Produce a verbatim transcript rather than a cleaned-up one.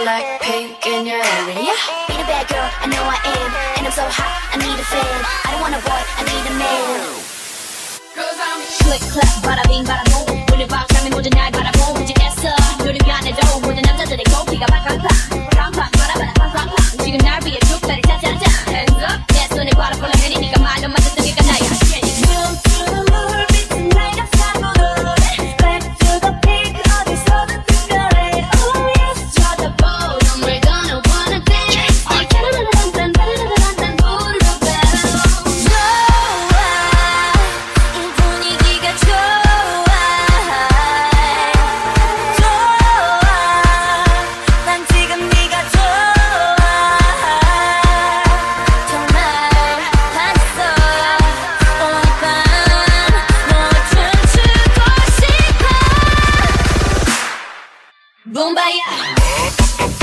like pink in your area. Be the bad girl, I know I am. And I'm so hot, I need a fan. I don't want a boy, I need a man. Cause I'm Click, clap, bada bing, bada boom. 오늘 밤잠이 모든 날 바라보 움직였어. 노력 안 해도 모든 남자들의 고기가 팡팡팡. 팡팡, 바라바라 팡팡팡. 지금 날 위해 족다리 짜짜짜. Hands up, 내 손에 바라보라 내리니까 말로 만든 뜨개가 나야. Move to the moon, 빛은 날 감싸고 Back to the peak, 어디서든 특별해. Oh yes, 쳐다보 넌 we're gonna wanna dance. 딴딴딴딴딴딴딴 부르고 좋아, 이 분위기가 좋아. 좋아, 난 지금 네가 좋아. 정말 반했어. 오늘 밤너 춤추고 싶어. 붐바야.